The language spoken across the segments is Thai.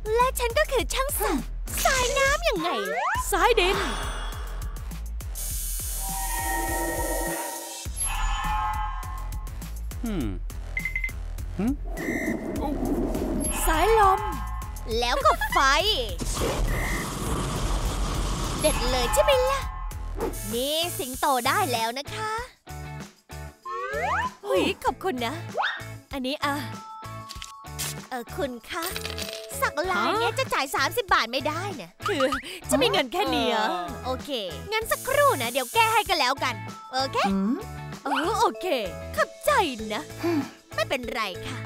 และฉันก็คือช่างสักสายน้ำยังไงสายดินสายลมแล้วก็ไฟเด็ดเลยใช่ไหมล่ะนี่สิงโตได้แล้วนะคะเฮ้ยขอบคุณนะอันนี้คุณคะสักลายเนี้ยจะจ่าย30 บาทไม่ได้นะคือจะมีเงินแค่นี้โอเคงั้นสักครู่นะเดี๋ยวแก้ให้กันแล้วกันโอเคโอเคขอบใจนะไม่เป็นไรค่ะ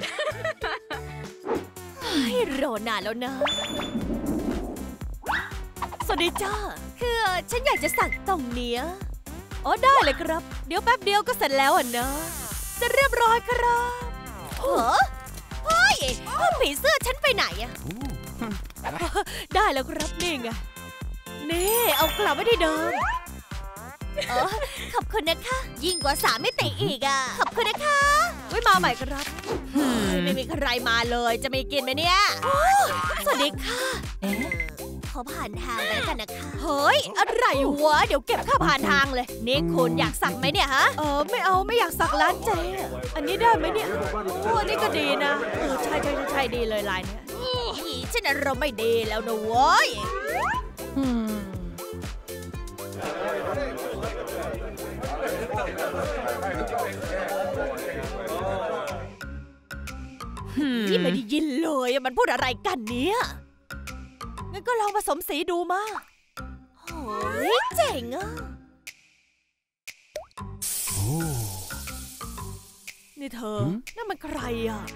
ให้รอนานแล้วนะสวัสดีจ้าคือฉันอยากจะสักตรงเนี้ยได้เลยครับเดี๋ยวแป๊บเดียวก็เสร็จแล้วนะจะเรียบร้อยครับเฮ้ยผีเสื้อฉันไปไหนอะได้แล้วครับนี่ไงนี่เอากลับไว้ที่เดิมขอบคุณนะคะยิ่งกว่า3 มิติอีกอ่ะขอบคุณนะคะไว้มาใหม่ครับไม่มีใครมาเลยจะมีกินไหมเนี่ยสวัสดีค่ะขอผ่านทางไปแล้วกันนะคะเฮ้ยอะไรวะเดี๋ยวเก็บค่าผ่านทางเลยนี่คุณอยากสักไหมเนี่ยฮะไม่เอาไม่อยากสักร้านเจอันนี้ได้ไหมเนี่ยอันนี้ก็ดีนะใช่ดีเลยลายเนี่ยฉันอารมณ์ไม่ดีแล้วนะเว้ยที่ไม่ได้ยินเลยมันพูดอะไรกันเนี่ยงั้นก็ลองผสมสีดูมาโอ้ยเจ๋งอ่ะนี่เธอนั่นมันใครอ่ะ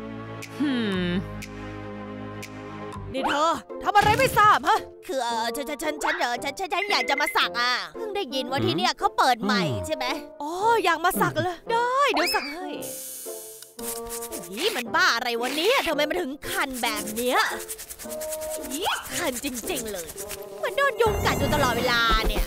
นี่เธอทำอะไรไม่ทราบฮะคือฉันอยากจะมาสักอ่ะเพิ่งได้ยินว่าที่เนี่ยเขาเปิดใหม่ใช่ไหมอยากมาสักเลยได้เดี๋ยวสักให้นี่มันบ้าอะไรวันนี้ทำไมมันถึงคันแบบเนี้ยคันจริงๆเลยเหมือนโดนยุงกัดอยู่ตลอดเวลาเนี่ย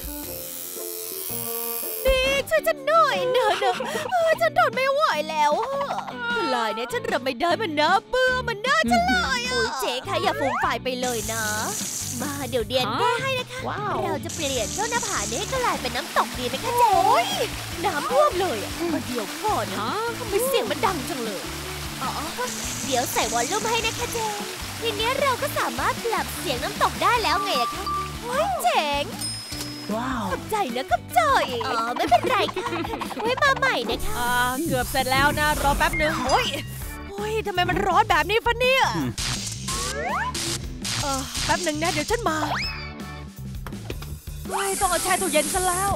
นี่ช่วยฉันหน่อยเนอะฉันทนไม่ไหวแล้วลายเนี่ยฉันรับไม่ได้มันน่าเบื่อมันน่าจะลายโอ้ยเจ๊ค่ะอย่าฟูมฝ่ายไปเลยนะมาเดี๋ยวเดียนแก้ให้นะคะเราจะเปลี่ยนเจ้าหน้าผานี้กลายเป็นน้ำตกดีไหมคะเจ๊น้ำท่วมเลยเดี๋ยวก่อนนะทำไมเสียงมันดังจังเลยเดี๋ยวใส่วอลลุ่มให้นะคะเจ๊ทีนี้เราก็สามารถปรับเสียงน้ำตกได้แล้วไงล่ะคะเฮ้ยเจ๋งว้าวขอบใจนะขอบใจไม่เป็นไรค่ะไว้มาใหม่นะคะเกือบเสร็จแล้วนะรอแป๊บนึงโอ้ยทำไมมันร้อนแบบนี้ฟะเนี่ยแป๊บนึงนะเดี๋ยวฉันมาต้องเอาแช่ตู้เย็นซะแล้ว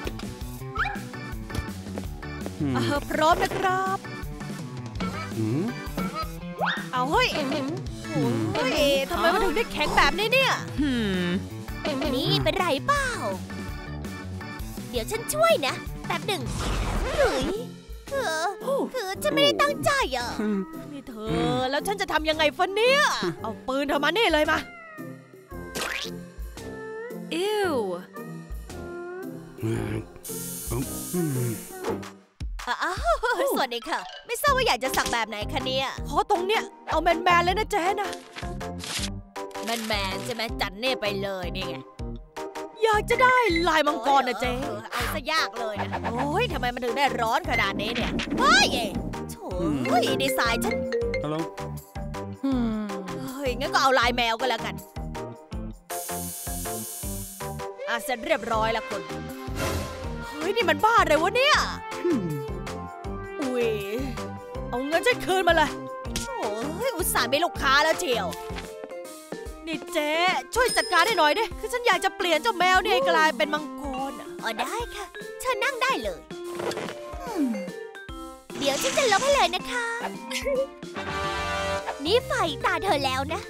พร้อมนะครับเอาเฮ้ยทำไมมันถึงได้แข็งแบบนี้เนี่ยนี่เป็นไรเปล่าเดี๋ยวฉันช่วยนะแป๊บหนึ่งคือฉันไม่ได้ตั้งใจอ่ะนี่เธอแล้วฉันจะทำยังไงฟะเนี่ยเอาปืนเธอมานี่เลยมาอิ้วสวัสดีค่ะไม่ทราบว่าอยากจะสักแบบไหนคะเนี่ยขอตรงเนี้ยเอาแมนเลยนะเจ๊นะแมนใช่ไหมจัดเน่ไปเลยนี่ไงอยากจะได้ลายมังกรนะเจ๊เอาซะยากเลยนะโอ้ยทำไมมันถึงได้ร้อนขนาดนี้เนี่ยเฮ้ยโถ่ดีไซน์ฉันฮัลโหลงั้นก็เอาลายแมวก็แล้วกันเสร็จเรียบร้อยแล้วคุณนี่มันบ้าอะไรวะเนี่ยเอาเงินฉันคืนมาเลยโอ้ยอุตส่าห์เป็นลูกค้าแล้วเชียวนี่เจ๊ช่วยจัดการให้หน่อยดิคือฉันอยากจะเปลี่ยนเจ้าแมวนี่ให้กลายเป็นมังกรได้ค่ะเชิญนั่งได้เลยเดี๋ยวฉันจะลบให้เลยนะคะนี่ไฟตาเธอแล้วนะ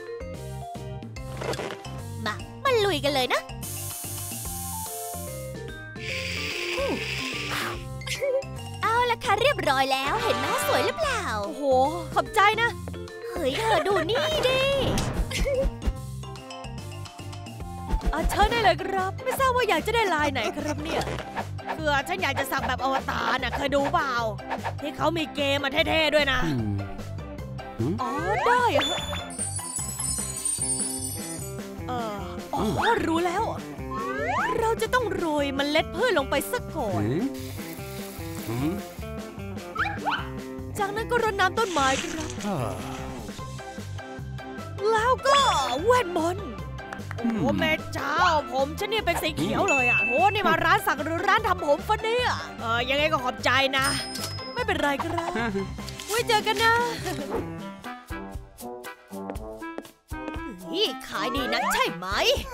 มาลุยกันเลยนะเอาละค่ะเรียบร้อยแล้วเห็นไหมสวยหรือเปล่าโอ้โหขอบใจนะเฮ้ยเธอดูนี่ดิเชิญได้เลยครับไม่ทราบว่าอยากจะได้ลายไหนครับเนี่ยคือฉันอยากจะสักแบบอวตารน่ะเคยดูเปล่าที่เขามีเกมมาเท่ๆด้วยนะได้รู้แล้ว เราจะต้องโรยเมล็ดพืชลงไปสักก่อนจากนั้นก็รดน้ำต้นไม้ครับ แล้วก็เวทมนต์โอ้แม่เจ้าผมฉันนี่เป็นสีเขียวเลยอ่ะโอ้นี่มาร้านสักหรือร้านทำผมฟะเนี่ยยังไงก็ขอบใจนะไม่เป็นไรครับไว้เจอกันนะนี่ขายดีนักใช่ไหม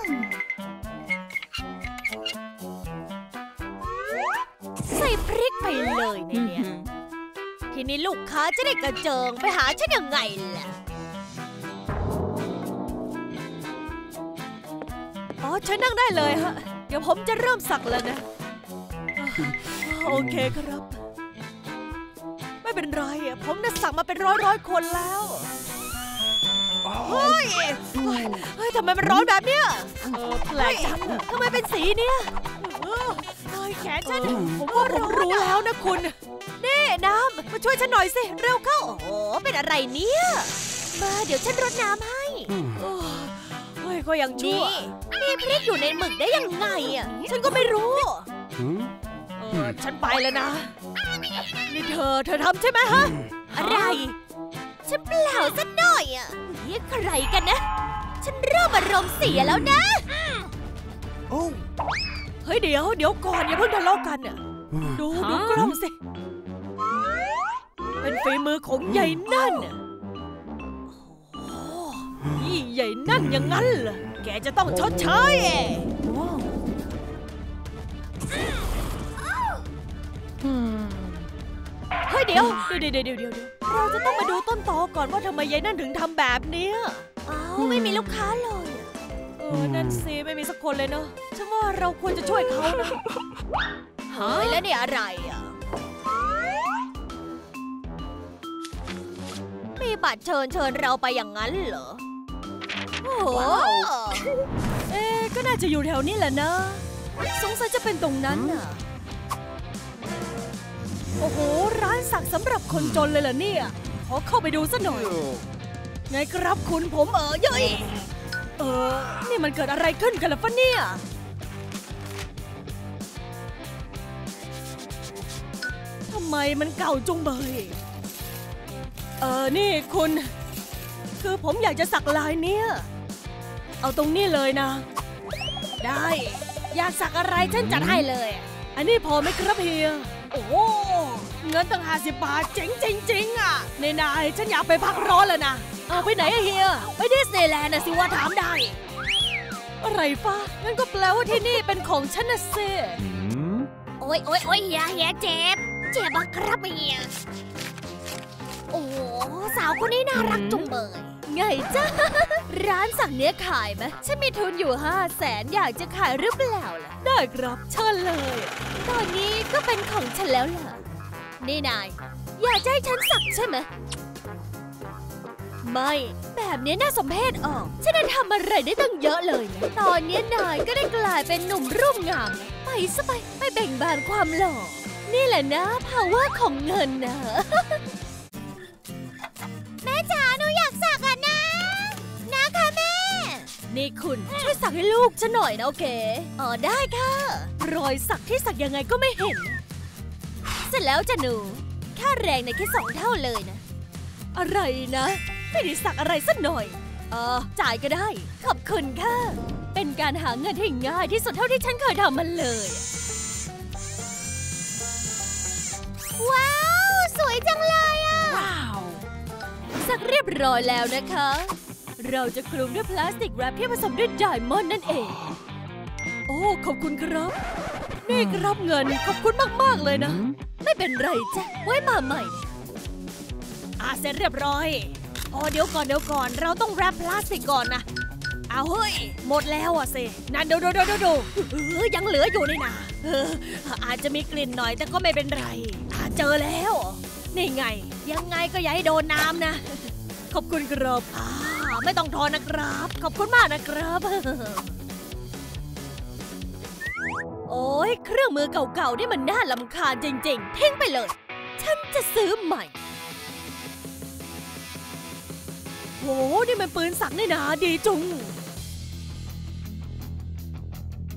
ใส่พริกไปเลยเนี่ยทีนี้ลูกค้าจะได้กระเจิงไปหาฉันยังไงล่ะอ๋อฉันนั่งได้เลยฮะเดี๋ยวผมจะเริ่มสักแล้วนะโอเคครับไม่เป็นไรผมน่ะสักมาเป็นร้อยคนแล้วเฮ้ยทำไมมันร้อนแบบเนี้ยแปลกจังทำไมเป็นสีเนี้ยแขนฉันผมว่าผมรู้แล้วนะคุณนี่น้ำมาช่วยฉันหน่อยสิเร็วเข้าโอ้โหเป็นอะไรเนี่ยมาเดี๋ยวฉันรดน้ำให้เฮ้ยก็ยังชั่วมีพริกอยู่ในหมึกได้ยังไงอ่ะฉันก็ไม่รู้ฉันไปแล้วนะนี่เธอทำใช่ไหมฮะอะไรฉันเปล่าสักหน่อยอ่ะนี่ใครกันนะฉันเริ่มอารมณ์เสียแล้วนะเฮ้ยเดี๋ยวก่อนอย่าเพิ่งทะเลาะกันอ่ะดูกล้องสิเป็นฝีมือของใหญ่นั่นนี่ใหญ่นั่นอย่างนั้นเหรอแกจะต้องชดใช้เฮ้ยเดี๋ยวเราจะต้องมาดูต้นตอก่อนว่าทำไมยายนั่นถึงทำแบบนี้ไม่มีลูกค้าเลยนั่นสิไม่มีสักคนเลยเนาะฉันว่าเราควรจะช่วยเขานะเฮ้ยแล้วนี่อะไรอ่ะมีบัตรเชิญเราไปอย่างนั้นเหรอโอ้โหก็น่าจะอยู่แถวนี้แหละนะสงสัยจะเป็นตรงนั้นน่ะโอ้โหร้านสักสำหรับคนจนเลยเหรอเนี่ยขอเข้าไปดูสักหน่อยไงครับคุณผมเย้ยนี่มันเกิดอะไรขึ้นกันล่ะฟะเนี่ยทำไมมันเก่าจุงเบยนี่คุณคือผมอยากจะสักลายเนี้ยเอาตรงนี้เลยนะได้อยากสักอะไรฉันจัดให้เลยอันนี้พอไหมครับเฮียโอ้เงินตั้ง50 บาทเจ๋งจริงๆอ่ะนายฉันอยากไปพักร้อนแล้วนะเอาไปไหนอะเฮียไปดิสนีย์แลนด์นะสิว่าถามได้อะไรฟ้างั้นก็แปลว่าที่นี่เป็นของฉันนะสิโอ้ยเฮียเจ็บมากครับเฮียโอ้สาวคนนี้น่ารักจุงเบยไงจ้าร้านสักเนี้ยขายไหมฉันมีทุนอยู่500,000อยากจะขายหรือเปล่าล่ะได้ครับเชิญเลยตอนนี้ก็เป็นของฉันแล้วล่ะนี่นายอยากจะให้ฉันสักใช่ไหมไม่แบบนี้น่าสมเพชออกฉันได้ทำอะไรได้ตั้งเยอะเลยนะตอนนี้นายก็ได้กลายเป็นหนุ่มรูปงามไปซะไปแบ่งบานความหล่อนี่แหละนะ power ของเงินนะแม่จ๋าหนูอยากสักอะนะคะแม่นี่คุณช่วยสักให้ลูกฉันหน่อยนะโอเคได้ค่ะรอยสักที่สักยังไงก็ไม่เห็นเสร็จแล้วจ้ะหนูค่าแรงในแค่2 เท่าเลยนะอะไรนะไม่ได้สักอะไรสักหน่อยจ่ายก็ได้ขอบคุณค่ะเป็นการหาเงินที่ง่ายที่สุดเท่าที่ฉันเคยทำมันเลยว้าวสวยจังเลยอ่ะว้าวสักเรียบร้อยแล้วนะคะเราจะคลุมด้วยพลาสติกแรปที่ผสมด้วยไดมอนด์นั่นเองโอ้ขอบคุณครับนี่ครับเงินขอบคุณมากๆเลยนะไม่เป็นไรจ้ะไว้มาใหม่เสร็จเรียบร้อยเดี๋ยวก่อนเราต้องแรปพลาสติกก่อนนะเอาเฮ้ยหมดแล้วอ่ะสินั่นดูยังเหลืออยู่นี่นะอาจจะมีกลิ่นหน่อยแต่ก็ไม่เป็นไรเจอแล้วนี่ไงยังไงก็อย่าให้โดนน้ำนะขอบคุณครับไม่ต้องทอนนะครับขอบคุณมากนะครับโอ้ยเครื่องมือเก่าๆนี่มันน่ารำคาญจริงๆทิ้งไปเลยฉันจะซื้อใหม่โหนี่มันปืนสักนี่นะดีจุง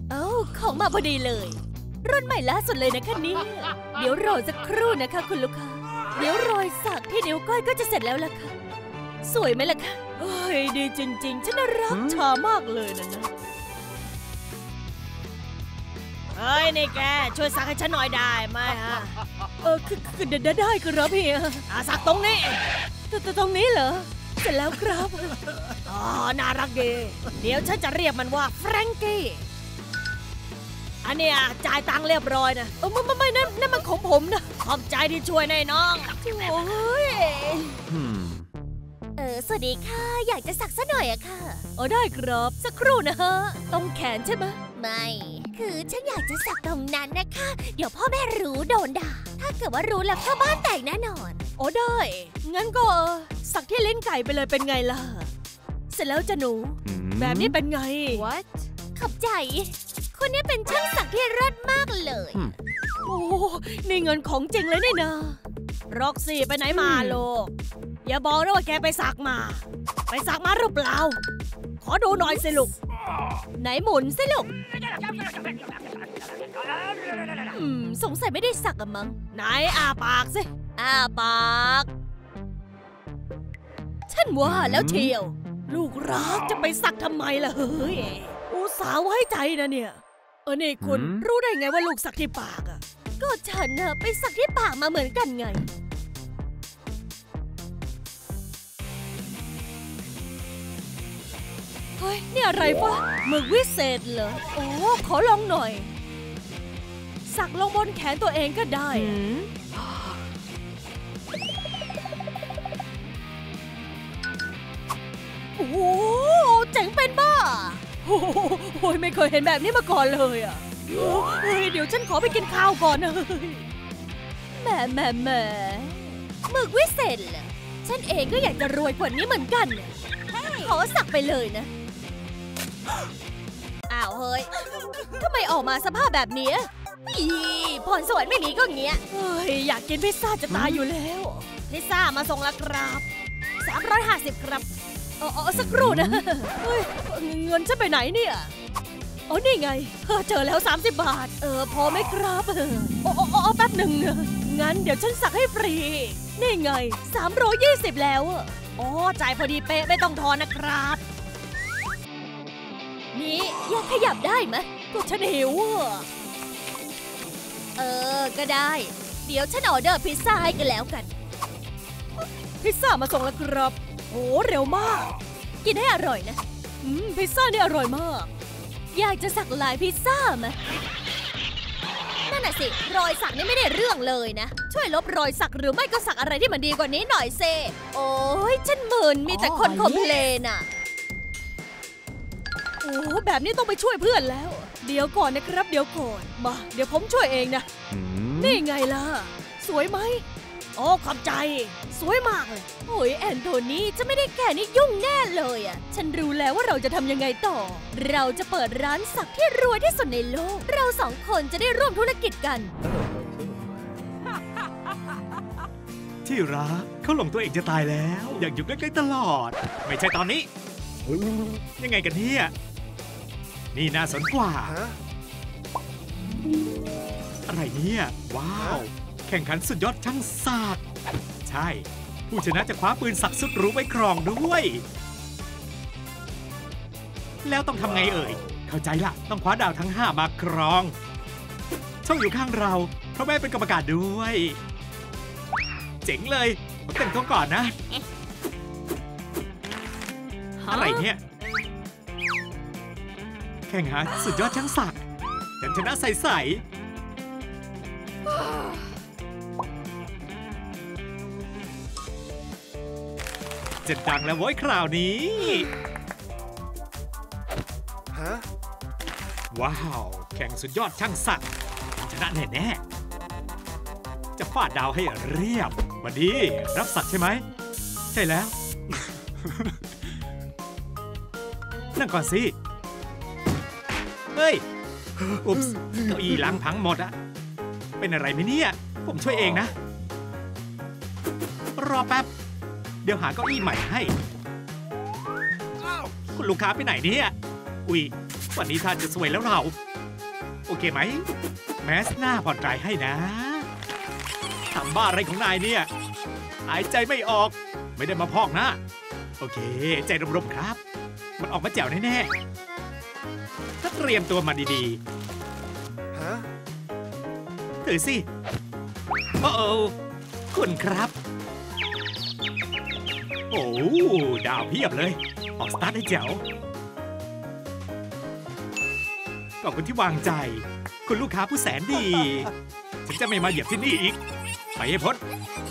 เอ้าของมาพอดีเลยรุ่นใหม่ล่าสุดเลยนะคะเนี่ยเดี๋ยวรอสักครู่นะคะคุณลูกค้าเดี๋ยวรอยสักที่นิ้วก้อยก็จะเสร็จแล้วล่ะค่ะสวยไหมล่ะคะเฮ้ยดีจริงๆฉันน่ารักชามากเลยนะเฮ้ยนี่แกช่วยสักให้ฉันหน่อยได้ไหมฮะคือได้ครับพี่สักตรงนี้ตรงนี้เหรอเสร็จแล้วครับอ๋อน่ารักดีเดี๋ยวฉันจะเรียกมันว่าแฟรงกี้อันเนี้ยจ่ายตังค์เรียบร้อยนะไม่นั่นมันของผมนะขอบใจที่ช่วยแน่น้องโอ้ยสวัสดีค่ะอยากจะสักซะหน่อยอะค่ะได้ครับสักครู่นะฮะตรงแขนใช่ไหมไม่คือฉันอยากจะสักตรงนั้นนะคะเดี๋ยวพ่อแม่รู้โดนด่าถ้าเกิดว่ารู้แล้วพ่อบ้านแตกแน่นอนได้งั้นก็สักที่ลิ้นไก่ไปเลยเป็นไงล่ะเสร็จแล้วจ้ะหนูแบบนี้เป็นไง What ขอบใจคนนี้เป็นช่างสักที่เลิศมากเลยโอ้นี่เงินของจริงเลยนี่นะร็อกซี่ไปไหนมาโลกอย่าบอกนะว่าแกไปสักมาหรือเปล่าขอดูหน่อยสิลูกไหนหมุนสิลูกสงสัยไม่ได้สักอะมั้งไหนอ้าปากสิอ้าปากฉันว่าแล้วเชียวลูกรักจะไปสักทำไมล่ะเฮ้ยอุตส่าห์ไว้ใจนะเนี่ยนี่คุณรู้ได้ไงว่าลูกสักที่ปากอะก็ฉันไปสักที่ปากมาเหมือนกันไงเฮ้ยนี่อะไรปะหมึกวิเศษเหรอขอลองหน่อยสักลงบนแขนตัวเองก็ได้โอ้เจ๋งเป็นบ้าโอ้ยไม่เคยเห็นแบบนี้มาก่อนเลยอ่ะเดี๋ยวฉันขอไปกินข้าวก่อนนะแหมหมึกวิเศษเหรอฉันเองก็อยากจะรวยกว่านี้เหมือนกันขอสักไปเลยนะอ้าวเฮ้ยทำไมออกมาสภาพแบบนี้พรสวรรค์ไม่มีก็เงี้ยอยากกินพิซซ่าจะตายอยู่แล้วพิซซ่ามาส่งแล้วครับ350ครับสักครู่นะเงินจะไปไหนเนี่ยนี่ไงเจอแล้ว30 บาทพอไหมครับแป๊บหนึ่งงั้นเดี๋ยวฉันสักให้ฟรีนี่ไง320แล้วจ่ายพอดีเป๊ะไม่ต้องทอนนะครับนี่ยังขยับได้ไหมก็ฉันหิวก็ได้เดี๋ยวฉันออเดอร์พิซซ่าให้กันแล้วกันพิซซ่ามาส่งแล้วครับเร็วมากกินให้อร่อยนะพิซซ่านี่อร่อยมากอยากจะสักลายพิซซ่าไหมนั่นน่ะสิรอยสักนี่ไม่ได้เรื่องเลยนะช่วยลบรอยสักหรือไม่ก็สักอะไรที่มันดีกว่านี้หน่อยเซโอ้ยฉันมึนมีแต่คนคอมเพลนอ่ะแบบนี้ต้องไปช่วยเพื่อนแล้วเดี๋ยวก่อนนะครับเดี๋ยวก่อนมาเดี๋ยวผมช่วยเองนะนี่ไงล่ะสวยไหมขอบใจสวยมากเลยแอนโทนีจะไม่ได้แค่นี้ยุ่งแน่เลยอ่ะฉันรู้แล้วว่าเราจะทำยังไงต่อเราจะเปิดร้านสักที่รวยที่สุดในโลกเรา2 คนจะได้ร่วมธุรกิจกันที่รักเขาหลงตัวเองจะตายแล้วอยากอยู่ใกล้ๆตลอดไม่ใช่ตอนนี้ยังไงกันเนี่ยนี่น่าสนกว่าอะไรเนี่ยว้าวแข่งขันสุดยอดช่างสักใช่ผู้ชนะจะคว้าปืนสักสุดหรูไปครองด้วยแล้วต้องทำไงเอ่ยเข้าใจละต้องคว้าดาวทั้ง5มาครองช่องอยู่ข้างเราเพราะแม่เป็นกรรมการด้วยเจ๋งเลยผมแต่งตัวก่อนนะอะไรเนี่ยแข่งหาสุดยอดช่างสักฉันชนะใสจะดังแล้วโว้ยคราวนี้ว้าวแข่งสุดยอดช่างสักชนะแน่ๆจะฟาดดาวให้เรียบวันนี้รับสักใช่ไหมใช่แล้ว นั่งก่อนสิเฮ้ยอุ๊บเก้าอี้ล้างพังหมดอะเป็นอะไรไหมเนี่ยผมช่วยเองนะรอแป๊บเดี๋ยวหาเก้าอี้ใหม่ให้คุณลูกค้าไปไหนเนี่ยอุ๊ยวันนี้ท่านจะสวยแล้วเราโอเคไหมแมสหน้าผ่อนคลายให้นะทำบ้าอะไรของนายเนี่ยหายใจไม่ออกไม่ได้มาพอกนะโอเคใจรมๆครับมันออกมาแจ๋วแน่ๆถ้าเตรียมตัวมาดีๆถือสิโอ้คุณครับโอ้ดาวเพียบเลยออกสตาร์ทได้แจ๋วขอบคุณที่วางใจคุณลูกค้าผู้แสนดีฉันจะไม่มาเหยียบที่นี่อีกไปให้พ้น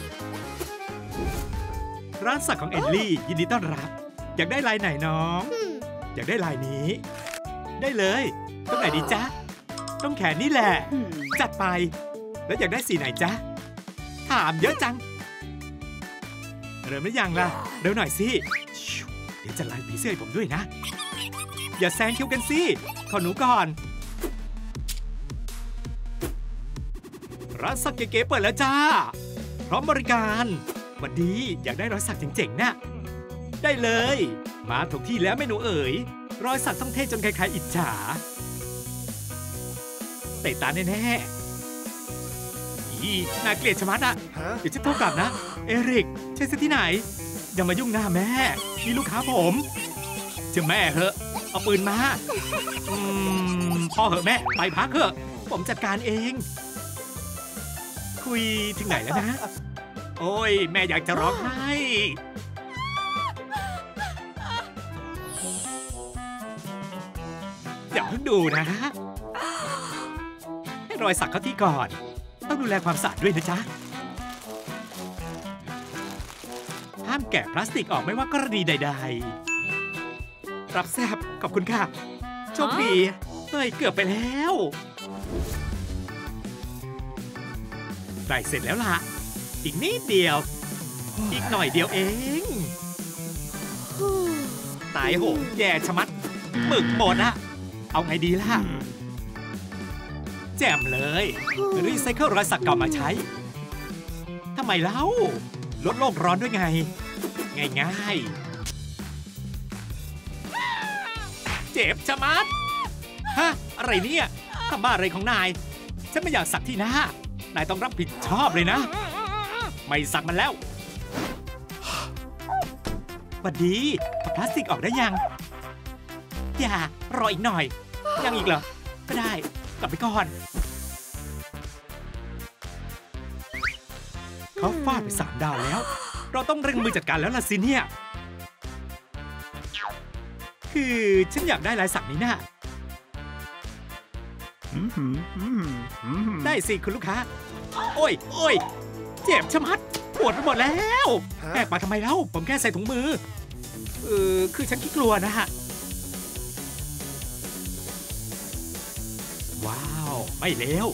ร้านสักของเอลลี่ยินดีต้อนรับอยากได้ลายไหนน้องอยากได้ลายนี้ได้เลยตรงไหนดีจ๊ะต้องแขนนี่แหละจัดไปแล้วอยากได้สีไหนจ๊ะถามเยอะจังเริ่มหรือยังล่ะเร็วหน่อยสิเดี๋ยวจะลายผีเสื้อให้ผมด้วยนะอย่าแซงคิวกันสิขอหนูก่อนร้านสักเก๋ๆเปิดแล้วจ้าพร้อมบริการวันดีอยากได้รอยสักเจ๋งๆนะได้เลยมาถูกที่แล้วแม่หนูเอ๋ยรอยสักต้องเท่จนใครๆอิจฉาเตะตาแน่ๆน่าเกลียดชะมัดอะเดี๋ยวจะโทรกลับนะเอริกใช่ซะที่ไหนอย่ามายุ่งหน้าแม่นี่ลูกค้าผมจะแม่เหอะเอาปืนมาพ่อเหอะแม่ไปพักเหอะผมจัดการเองคุยถึงไหนแล้วนะโอ้ยแม่อยากจะร้องไห้อย่าเพิ่งดูนะให้รอยสักเข้าที่ก่อนต้องดูแลความสะอาดด้วยนะจ๊ะห้ามแกะพลาสติกออกไม่ว่ากรณีใดๆรับแซบขอบคุณค่ะโชคดีเฮ้ยเกือบไปแล้วได้เสร็จแล้วล่ะอีกนิดเดียวอีกหน่อยเดียวเองตายโหงแย่ชะมัดหมึกหมดอะเอาไงดีล่ะแจ่มเลยรีไซเคิลรอยสักเก่ามาใช้ทำไมเล่าลดโลกร้อนด้วยไงง่ายๆเจ็บชะมัดฮะอะไรเนี่ยทำบ้าอะไรของนายฉันไม่อยากสักที่หน้านายต้องรับผิดชอบเลยนะไม่สักมันแล้วบัดดีเอาพลาสติกออกได้ยังอย่ารออีกหน่อยยังอีกเหรอก็ได้กลับไปก่อนเขาฟาดไป3 ดาวแล้วเราต้องเร่งมือจัดการแล้วล่ะสิเนี่ยคือฉันอยากได้ลายสักนี้น่ะได้สิคุณลูกค้าโอ้ยเจ็บชะมัดปวดไปหมดแล้วแอบมาทำไมเล่าผมแค่ใส่ถุงมือคือฉันขี้กลัวนะฮะว้าวไม่เลว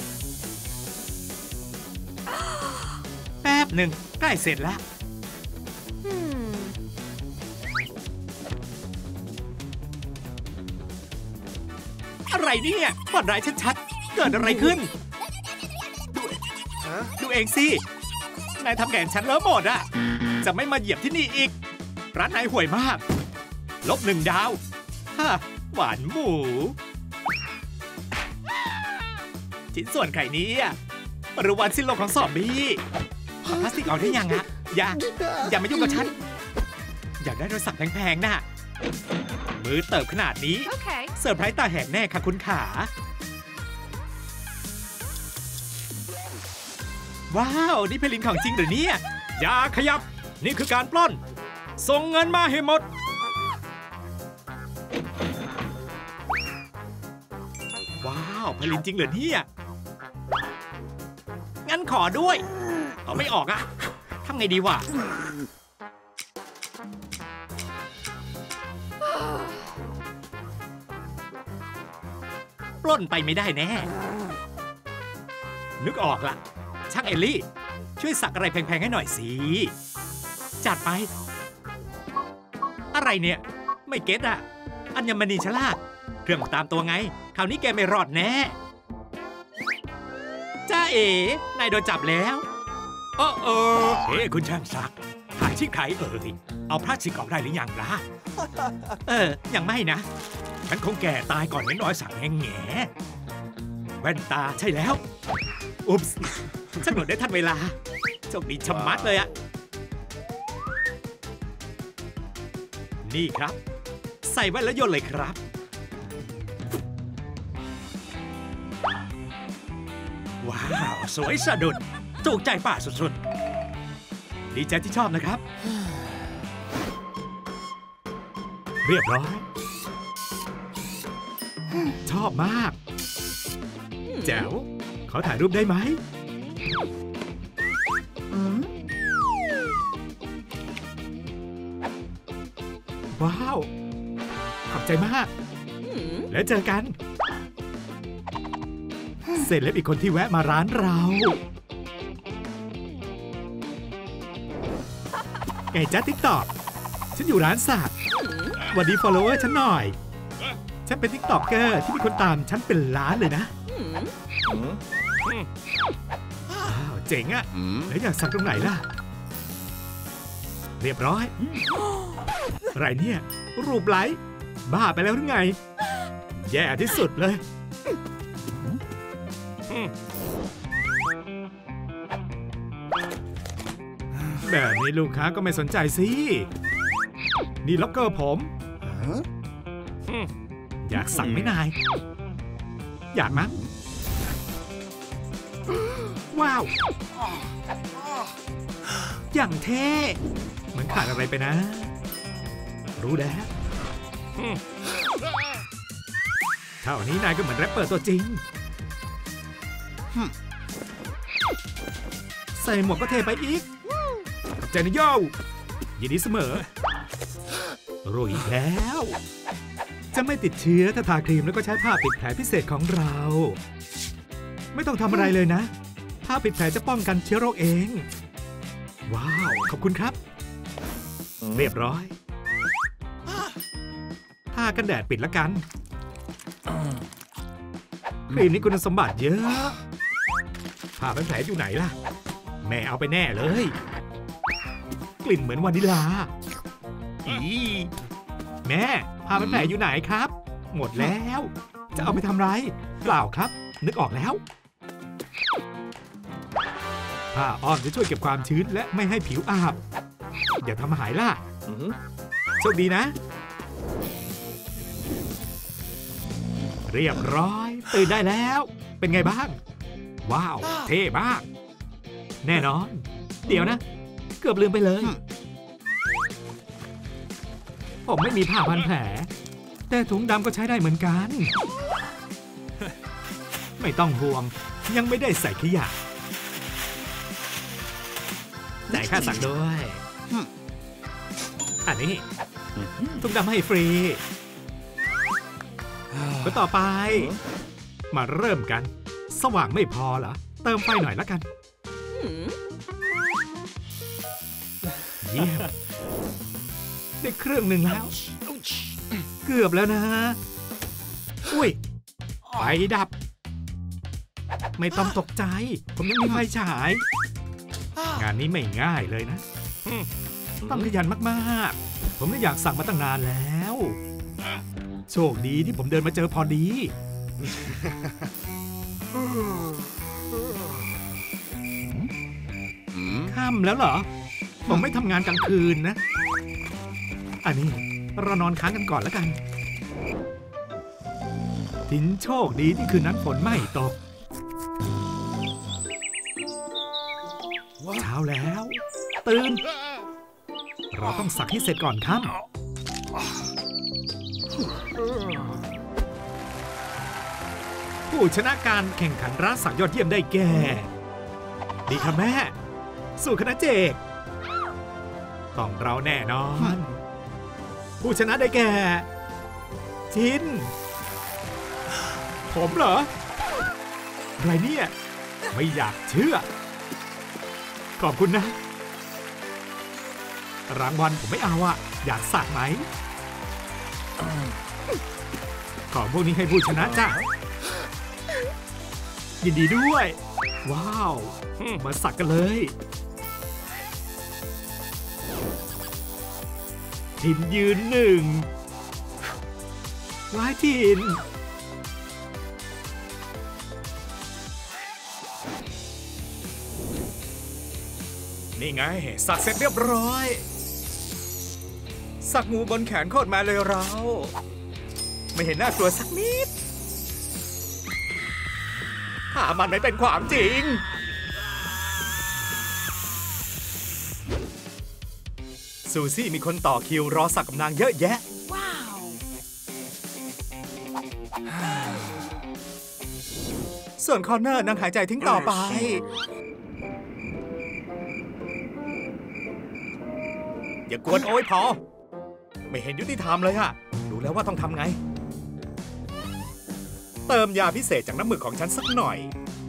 แป๊บหนึ่งใกล้เสร็จแล้วอะไรเนี่ยฝันร้ายชัดๆเกิดอะไรขึ้นดูเองสินายทำแขนฉันเลอะหมดอะจะไม่มาเหยียบที่นี่อีกร้านนายห่วยมาก-1 ดาวฮ่าหวานหมูชิ้นส่วนไข่นี้หรือวันสิ้นโลกของซอมบี้พลาสติกเอาได้ยังอะอย่ามายุ่งกับฉันอยากได้รอยสักแพงๆน่ะมือเติบขนาดนี้เซอร์ไพรส์ตาแหกแน่ค่ะคุณขาว้าวนี่เพลินของจริงหรือเนี่ยอย่าขยับนี่คือการปล้นส่งเงินมาให้หมดว้าวเพลินจริงเหรอเนี่ยงั้นขอด้วยเอาไม่ออกอะทำไงดีวะปล้นไปไม่ได้แน่นึกออกละช่างเอลลี่ช่วยสักอะไรแพงๆให้หน่อยสิจัดไปอะไรเนี่ยไม่เก็ตอะอัญมณีชะล่าเครื่องตามตัวไงคราวนี้แกไม่รอดแน่จ้าเอ๋นายโดนจับแล้วเฮ้คุณช่างสักถ่ายชิคไข่เอาพลาสติกออกได้หรือยังล่ะยังไม่นะฉันคงแก่ตายก่อนเห็นรอยสักแง่แว่นตาใช่แล้ว อุ๊ปส์ฉันหมดได้ทันเวลาโชคดีชะมัดเลยอะนี่ครับ ใส่แว่นแล้วโยนเลยครับ ว้าว สวยสะดุดถูกใจป้าสุดๆ ดีใจที่ชอบนะครับ เรียบร้อย ชอบมาก แจ๋วขอถ่ายรูปได้ไหม ว้าว ขอบใจมาก แล้วเจอกัน เสร็จแล้วอีกคนที่แวะมาร้านเราไงจ๊ะติ๊กตอกฉันอยู่ร้านสักหวัดดี follower ฉันหน่อย ฉันเป็นติ๊กตอกเกอร์ที่มีคนตามฉันเป็นล้านเลยนะว้าวเจ๋งอะแล้วอยากสักตรงไหนล่ะ เรียบร้อย อะไรเนี่ย รูปไลค์บ้าไปแล้วหรือไง แย่ที่สุดเลย แบบนี้ลูกค้าก็ไม่สนใจสินี่ล็อกเกอร์ผมอยากสั่งไหมนาย อยากมั้งว้าว อย่างเท่เหมือนขาดอะไรไปนะ รู้แล้วเท่านี้นายก็เหมือนแรปเปอร์ตัวจริงใส่หมวกก็เท่ไปอีกขอบใจนะโย่ยินดีเสมอโรยอีกแล้วจะไม่ติดเชื้อถ้าทาครีมแล้วก็ใช้ผ้าปิดแผลพิเศษของเรา ไม่ต้องทำอะไรเลยนะผ้าปิดแผลจะป้องกันเชื้อโรคเองว้าวขอบคุณครับเรียบร้อยทากันแดดปิดแล้วกันครีมนี้คุณสมบัติเยอะผ้าเป็นแผลอยู่ไหนล่ะแม่เอาไปแน่เลยกลิ่นเหมือนวานิลาอีแม่ผ้าเป็นแผลอยู่ไหนครับหมดแล้วจะเอาไปทำไรเปล่าครับนึกออกแล้วผ้าอ้อมจะช่วยเก็บความชื้นและไม่ให้ผิวอาบอย่าทำหายล่ะโชคดีนะเรียบร้อยตื่นได้แล้วเป็นไงบ้างว้าวเท่มากแน่นอนเดี๋ยวนะเกือบลืมไปเลยผมไม่มีผ้าพันแผลแต่ถุงดำก็ใช้ได้เหมือนกันไม่ต้องห่วงยังไม่ได้ใส่ขยะจ่ายค่าสั่งด้วยอันนี้ถุงดำให้ฟรีก็ต่อไปมาเริ่มกันสว่างไม่พอเหรอเติมไฟหน่อยละกันเยี่ยมได้เครื่องหนึ่งแล้วเกือบแล้วนะอุ้ยไฟดับไม่ต้องตกใจผมยังมีไฟฉายงานนี้ไม่ง่ายเลยนะต้องขยันมากๆผมได้อยากสั่งมาตั้งนานแล้วโชคดีที่ผมเดินมาเจอพอดีค่ำแล้วเหรอผมไม่ทำงานกลางคืนนะอันนี้เรานอนค้างกันก่อนแล้วกันทินโชคดีที่คืนนั้นฝนไม่ตกเช้าแล้วตื่นเราต้องสักให้เสร็จก่อนค่ำผู้ชนะการแข่งขันร้านสักยอดเยี่ยมได้แก่ดีค่ะแม่สู่คณะเจกต้องเราแน่นอนผู้ชนะได้แก่ชินผมเหรออะไรเนี่ยไม่อยากเชื่อขอบคุณนะรางวัลผมไม่เอาอะอยากสักไหมของพวกนี้ให้ผู้ชนะจ้ะยินดีด้วยว้าวมาสักกันเลยทินยืนหนึ่งว้ายทินนี่ไงสักเสร็จเรียบร้อยสักงูบนแขนโคตรมาเลยเราไม่เห็นน่ากลัวสักนิดถ้ามันไม่เป็นความจริงซูซี่มีคนต่อคิวรอสักกับนางเยอะแยะว้าวส่วนคอนเนอร์นางหายใจทิ้งต่อไปอย่ากวนโอ้ยพอไม่เห็นยุติธรรมเลยอะรู้แล้วว่าต้องทำไงเติมยาพิเศษจากน้ำหมึกของฉันสักหน่อย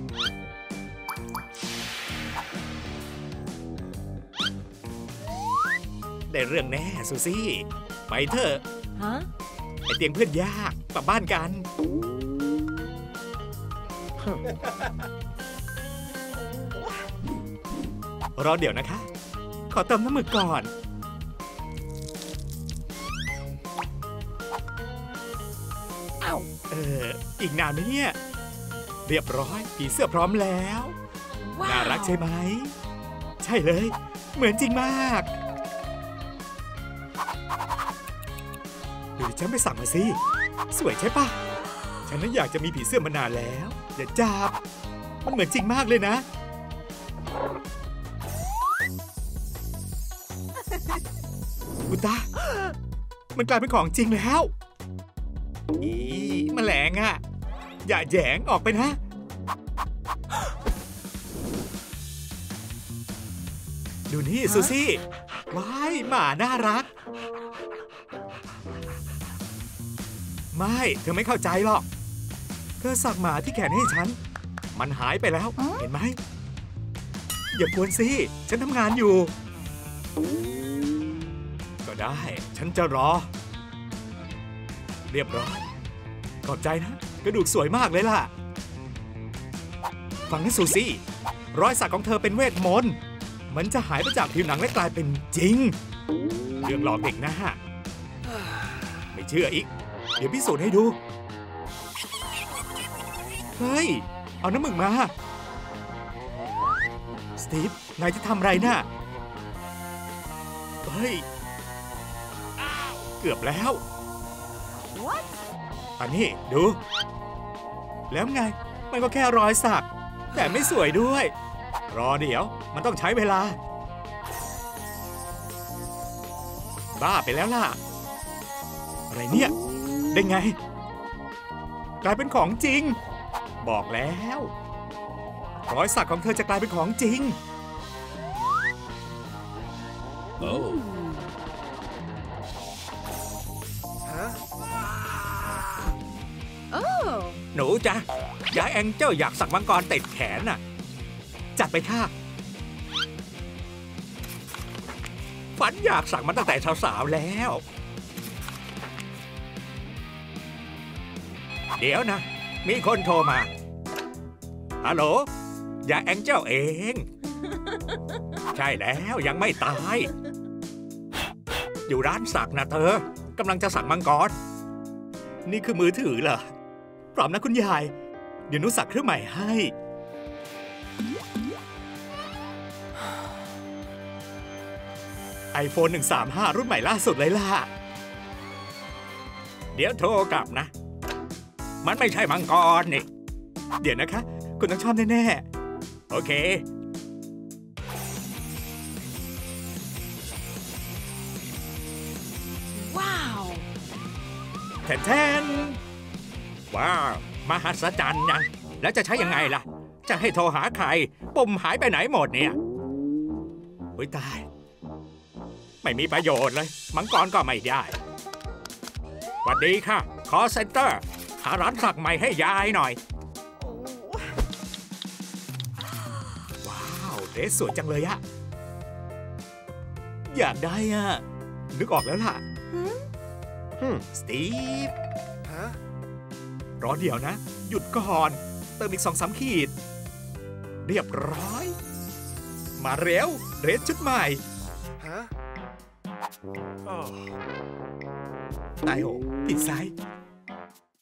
ได้เรื่องแน่ซูซี่ไปเถอะไอเตียงเพื่อนยากกลับบ้านกันรอเดี๋ยวนะคะขอเติมน้ำหมึกก่อนอีกนานไหมเนี่ยเรียบร้อยผีเสื้อพร้อมแล้วน่ารักใช่ไหมใช่เลยเหมือนจริงมากดูฉันไปสั่งมาสิสวยใช่ปะฉันนั้นอยากจะมีผีเสื้อมานานแล้วอย่าจับมันเหมือนจริงมากเลยนะอุตามันกลายเป็นของจริงแล้วแมลงอ่ะอย่าแหยงออกไปนะดูนี่ซูซี่ว้ายหมาน่ารักไม่เธอไม่เข้าใจหรอกเธอสักหมาที่แขนให้ฉันมันหายไปแล้วเห็นไหมอย่ากวนสิฉันทำงานอยู่ก็ได้ฉันจะรอเรียบร้อยขอบใจนะกระดูกสวยมากเลยล่ะฟังนะซูซี่รอยสักของเธอเป็นเวทมนต์มันจะหายไปจากผิวหนังและกลายเป็นจริงเรื่องหลอกเด็กนะฮะไม่เชื่ออีกเดี๋ยวพิสูจน์ให้ดูเฮ้ยเอาน้ำหมึกมาสตีฟนายจะทำอะไรน่ะเฮ้ยเกือบแล้วอันนี้ดูแล้วไงมันก็แค่รอยสักแต่ไม่สวยด้วยรอเดี๋ยวมันต้องใช้เวลาบ้าไปแล้วล่ะอะไรเนี่ยได้ไงกลายเป็นของจริงบอกแล้วรอยสักของเธอจะกลายเป็นของจริงหนูจ๊ะยายแองเจิลอยากสักมังกรติดแขนน่ะจัดไปค่ะฝันอยากสักมาตั้งแต่สาวๆแล้วเดี๋ยวนะมีคนโทรมาฮัลโหลยายแองเจิลเองใช่แล้วยังไม่ตายอยู่ร้านสักนะเธอกำลังจะสักมังกรนี่คือมือถือเหรอพร้อมนะคุณยายเดี๋ยวหนูสักเครื่องใหม่ให้iPhone 135รุ่นใหม่ล่าสุดเลยล่ะเดี๋ยวโทรกลับนะมันไม่ใช่มังกรนี่เดี๋ยวนะคะคุณต้องชอบแน่ๆโอเคว้าวแทนว้าวมหัศจรรย์นะแล้วจะใช้ยังไงล่ะจะให้โทรหาใครปุ่มหายไปไหนหมดเนี่ยโอ้ยตายไม่มีประโยชน์เลยมังกรก็ไม่ได้สวัสดีค่ะคอลเซ็นเตอร์หาร้านสักใหม่ให้ยายหน่อยว้าวเดรสสวยจังเลยอะอยากได้อะนึกออกแล้วล่ะสตีฟรอเดี๋ยวนะหยุดก่อนเติมอีก 2-3 ขีดเรียบร้อยมาเร็วเดรสชุดใหม่ตายโหผิดไซส์